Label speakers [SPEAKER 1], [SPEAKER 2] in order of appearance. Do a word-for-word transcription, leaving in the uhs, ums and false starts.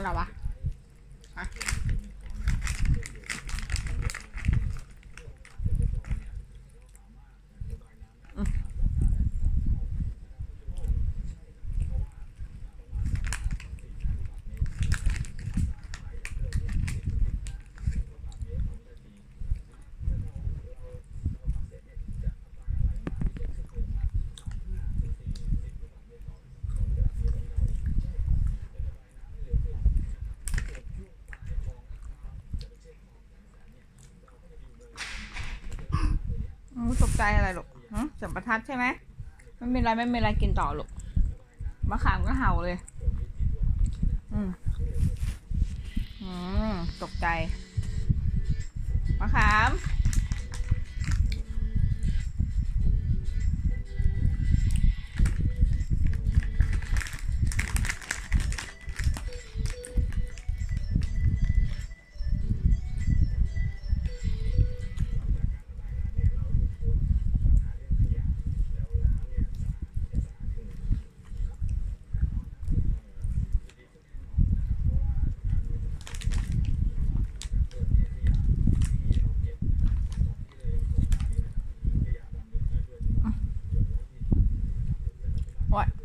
[SPEAKER 1] อะไรวะฮะตกใจอะไรลูกเสียงประทัดใช่ไหมไม่มีอะไรไม่มีอะไรกินต่อลูกมะขามก็เห่าเลยอืมอืมตกใจมะขามwhat